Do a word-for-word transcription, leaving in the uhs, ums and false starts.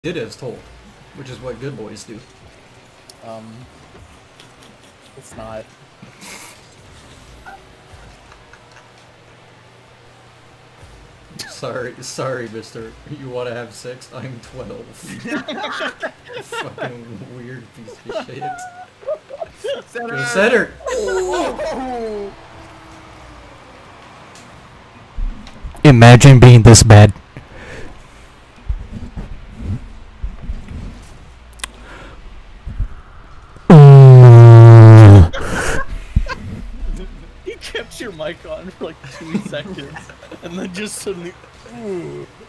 Did as told, which is what good boys do. Um, it's not. Sorry, sorry, mister. You want to have sex? I'm twelve. Fucking weird piece of shit. Center. Center. Oh. Imagine being this bad. You kept your mic on for like two seconds, and then just suddenly. Ooh.